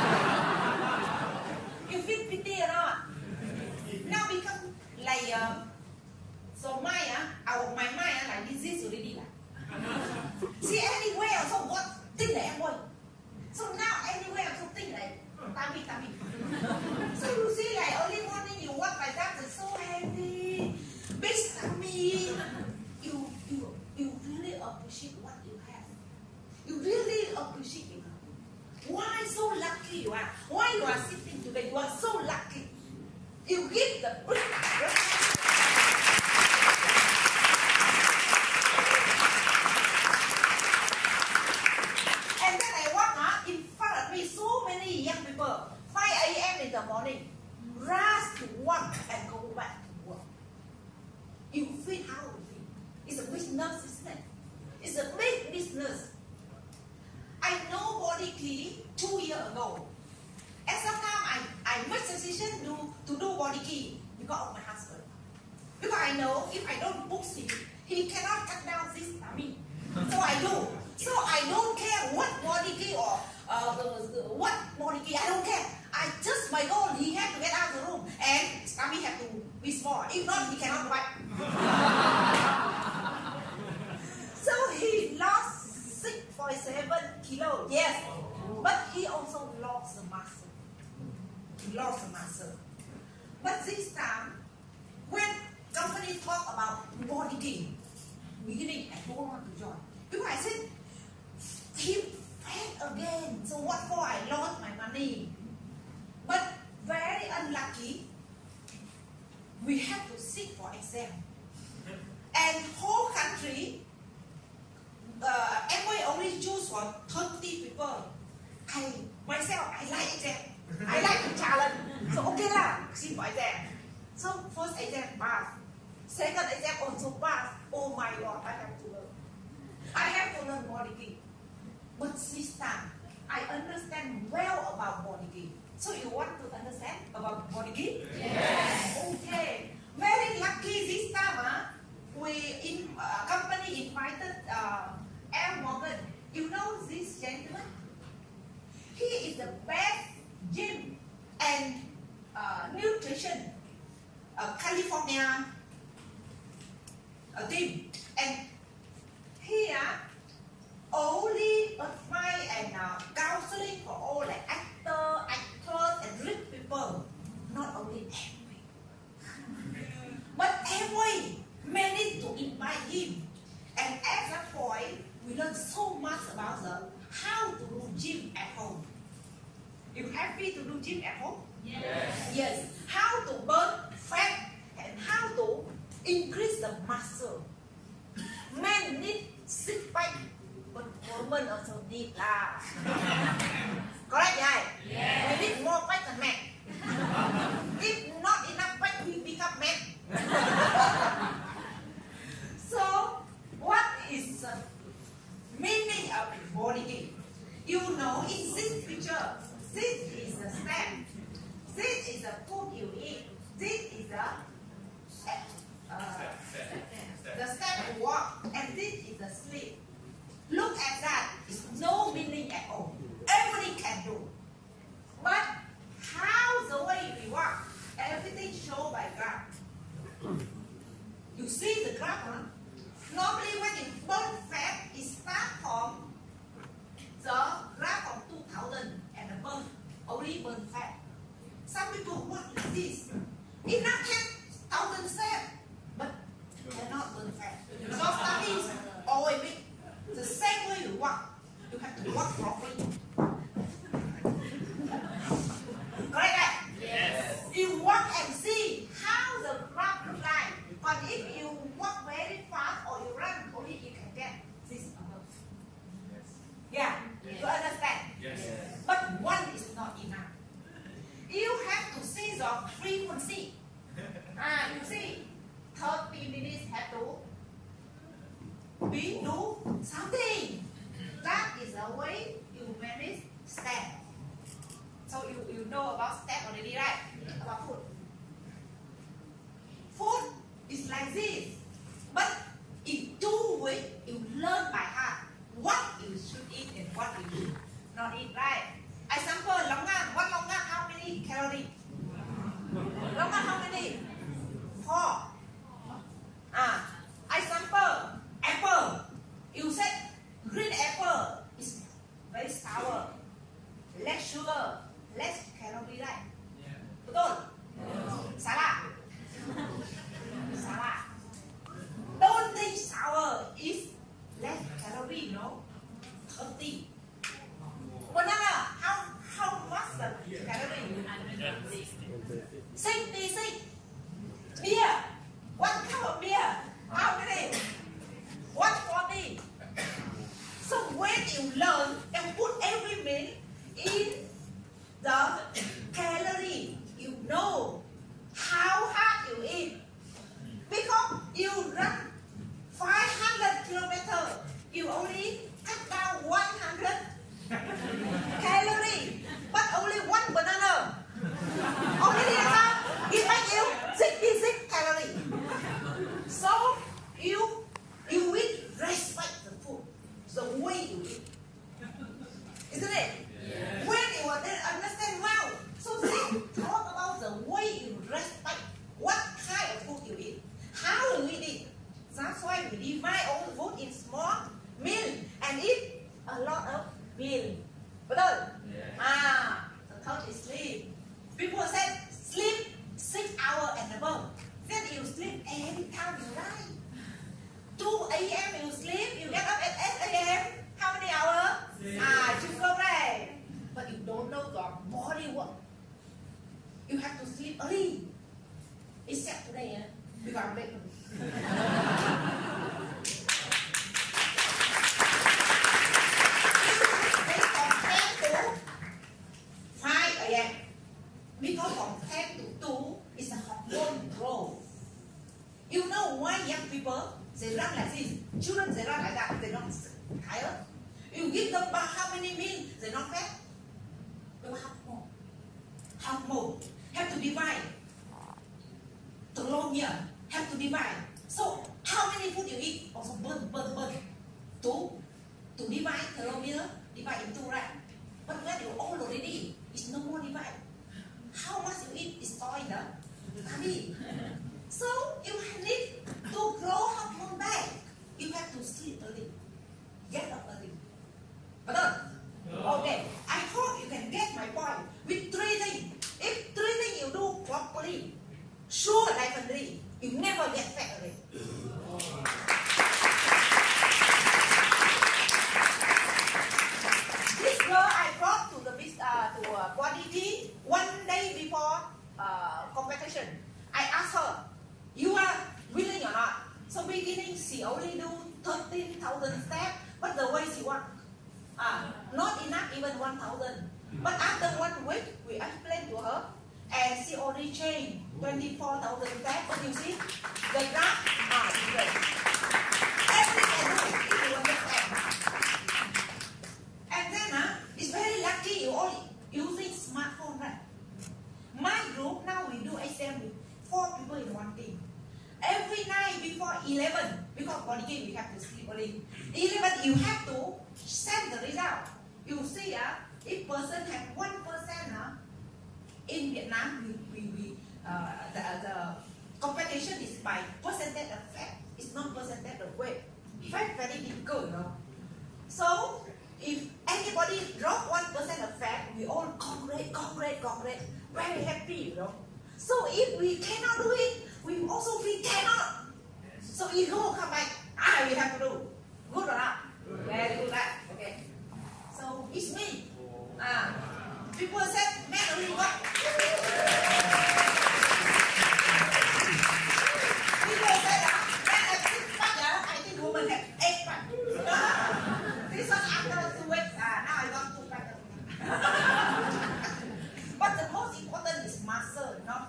You feel pity or not? Now become like so my mind like disease already lah. See anywhere also what thing like em ơi. So now anywhere also think like tummy. So you see like early morning you walk like that, it's so heavy, big tummy. You really appreciate what you have. You really appreciate it. Why so lucky you are? Why you are sitting today? You are so lucky. You give the breath. And then I walk in front of me, so many young people, 5 a.m. in the morning, rush to work and go back to work. You feel how you feel. It's a business, isn't it? It's a big business. I know body key 2 years ago. And sometimes I make decision to do body key because of my husband. Because I know if I don't push him, he cannot cut down this tummy. So I do. So I don't care what body key or what body key, I don't care. I just my goal, he has to get out of the room and his tummy have to be small. If not, he cannot go back. So he lost 6.7 kilos, yes. But he also lost the muscle. He lost the muscle. But this time, when company talk about body gain, beginning I don't want to join. Because I said, he fat again. So what for? I lost my money. But very unlucky, we have to sit for exam. And whole country, Amway only choose for 30 people. Myself, I like exam. I like the challenge. So okay lah, sit for exam. So first exam pass. Second exam also pass. Oh my God, I have to learn. I have to learn body key. But this time, I understand well about body key. So you want to understand about body key? Yes. Okay. Very lucky this time. Company invited L. Morgan. You know this gentleman? He is the best gym and nutrition California team. And here only advice and counseling for all like actors and rich people. Not only Amway. But Amway managed to invite him. And at that point, we learned so much about how to do gym at home. You happy to do gym at home? Yes. Yes. How to burn fat and how to increase the muscle. Men need six pack, but women also need lah. Correct, guys? Yes. We need more fat than men. If not enough fat, we become men. So, what is the meaning of body key? You know, in this picture, this is the step. This is the food you eat. This is the step to walk, and this is the sleep. Look at that. It's no meaning at all. Everybody can do. But how the way we walk, everything shown by graph. You see the graph, huh? Normally when you burn fat, it starts from the graph of 2000 and above, only burn fat. Some people, what is this? It's not 10,000 steps, but cannot burn fat. So studies always make the same way you walk. You have to walk properly. Correct that? Yes. You walk and see how the graph looks like. But if you walk very fast or you run, only you can get this above. Yes. Yeah. Yes. You understand? Yes. But one is not enough. You have to your frequency. You see, 30 minutes have to be do something. That is the way you manage step. So you know about step already, right? About food. Food is like this. But in 2 weeks, you learn by heart what you should eat and what you should not eat, right? Example, longan. What longan? How many calories? Longan how many? 4. Example, apple. You said green apple is very sour, less sugar, less calorie, right? Betul? Salah. Salah. Don't think sour is less calorie, no? 30. Banana, how much the calorie? 66. Beer. 1 cup of beer. How many? 140. So when you learn and put every meal in the calorie, you know how hard you eat. Because you run 500 kilometers, you only cut down 100 calories, but only 1 banana. Only the other, it makes you 66 calories. So you will respect the food, the way you eat. Isn't it? Yes. When you understand well, so then talk about the way you respect what kind of food you eat, how you eat it. That's why we divide all the food in small meal and eat a lot of meal. Betul? Yeah. The third is sleep. People said sleep 6 hours and above. Then you sleep every time you die. 2 a.m. you sleep, you get up at 8 a.m. How many hours? You go right. But you don't know your body work. You have to sleep early. Except today, because I'm late. Because from 10 to 2 is a hormone growth. You know why young people, they run like this. Children, they run like that. They don't tired. You give them how many meals, they're not fat. They will have more. Have more. Have to divide. Telomere. Have to divide. So, how many food you eat? Also burn. 2. To divide telomere, divide in 2, right? But when you're old already, it's no more divide. How much you eat is stored in the tummy. So you need to grow hormone back. You have to sleep early. Get up early. Betul? Okay. I hope you can get my point with 3 things. If 3 things you do properly, sure definitely, you never get fat again. This girl I brought to the body tea 1 day before competition. I asked her, you are willing or not? So beginning she only do 13,000 steps, but the way she want, not enough even 1,000. But after 1 week, we explained to her, and she only changed 24,000 steps. But you see, the graph are different. Everything can do it if you understand. And then it's very lucky you only using smartphone, right? My group now we do exam with 4 people in one team. Every night before 11, because body game we have to sleep early. 11 you have to send the result. You see, if person have 1%, in Vietnam the competition is by percentage of fat. It's not percentage of weight. Fat very difficult, you know. So if anybody drop 1% of fat, we all congratulate, very happy, you know. So if we cannot do it, we also feel cannot. So ego come back, we have to do. Good or not? Very good, right? Okay. So it's me. People said, man only what? People said, man have 6 pack, I think woman have 8 pack. This one after 2 weeks, now I got 2 pack. But the most important is muscle, not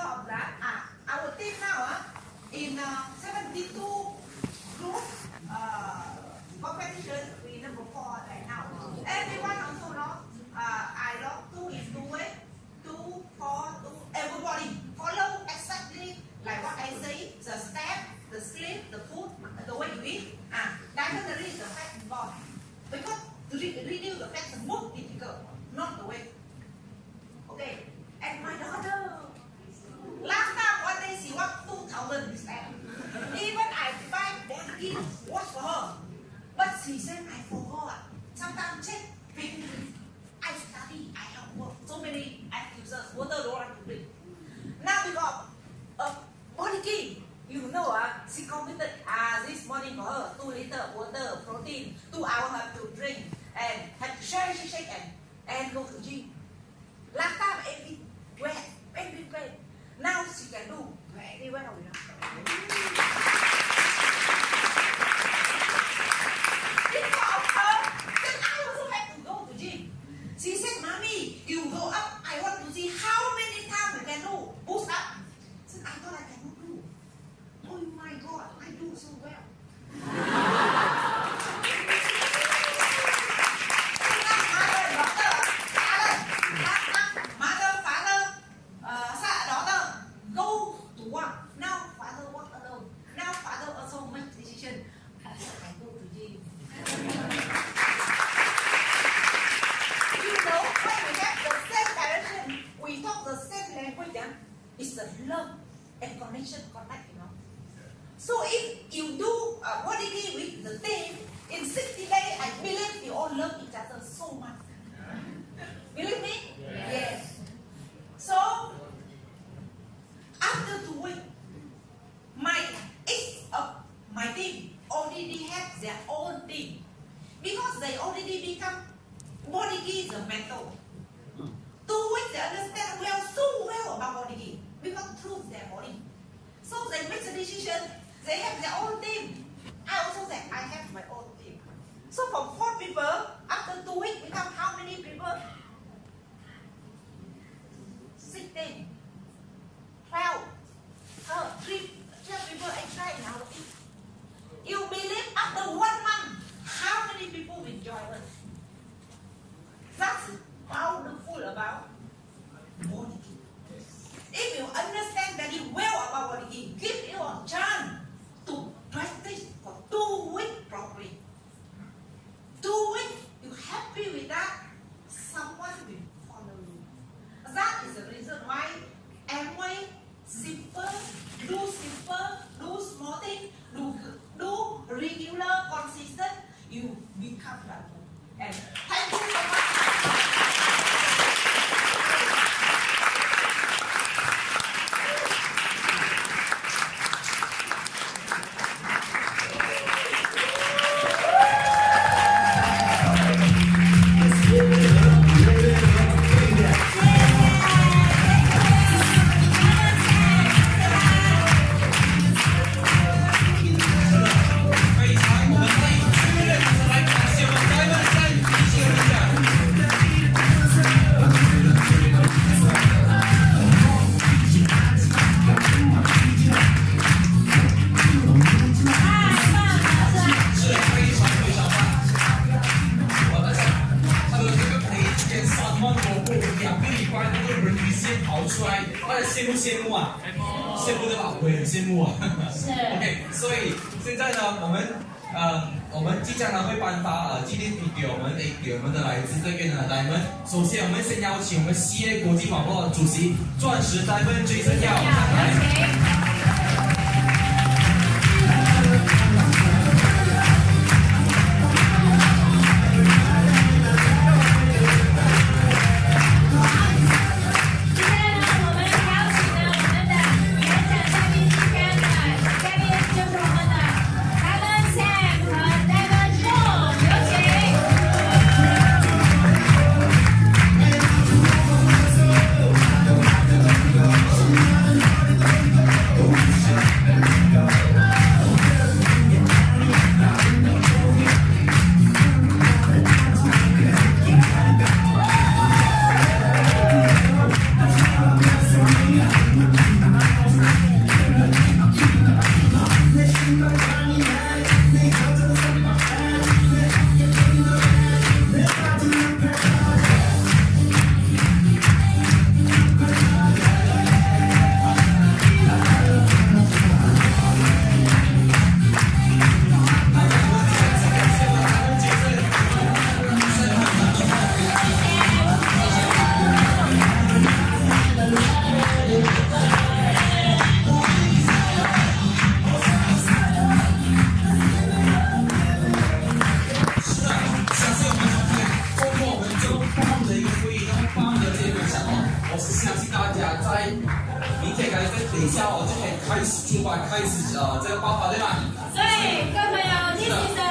of that, our team now in 72 group competition, we number 4 right now. Everyone also know, I love 2 is 2 way, 2, 4, 2. Everybody follow exactly like what I say, the step, the sleep, the food, the way you eat. Definitely the fat involved. Because to reduce the fat is most difficult, not the weight. Okay. And my daughter, last time one day she walked 2,000 steps. Even I buy body wash for her. But she said I forgot. Sometimes check, I study, I have work, so many activities, water don't want to drink. Now because body key, you know, she committed this morning for her 2 liters water, protein, 2 hours have to drink and have to shake and go to gym. Last time every great. Now she can do very well. Because of her, then I also have to go to gym. She said, "Mommy, you go up. I want to see how many times you can do push up." So I thought I cannot do. Oh my God, I do so well. Mother, father, daughter, go to work. Now father work alone. Now father also make decision. I go to gym. You know, when we have the same direction, we talk the same language, it's the love and connection connect, you know. So if you do body key with the team, in 60 days, I believe you all love each other so much. Believe me? Yes. So, after 2 weeks, my team already have their own team. Because they already become body key the mental. 2 weeks they understand so well about body key. Because through their body. So they make the decision, they have their own team. I also said I have my own team. So from 4 people, after 2 weeks become how many people? 16, 12, 12 people extra in our team. You believe after 1 month, how many people will join us? That's powerful about body key. If you understand very well about body key, give you a chance to practice for 2 weeks properly. 2 weeks, you happy with that, someone will follow you. That is the reason why Amway simple, do small thing, do regular, consistent, you become that one. And thank you so much. OK， 所以现在呢，我们即将呢会颁发纪念品给我们的来自这边的Diamond。首先，我们先邀请我们CA国际网络主席钻石Diamond Jason Yao上来。 Oh 家在明天开始，等一下就可以开始出发，开始这个爆发，对吗？ 所以各位朋友，this is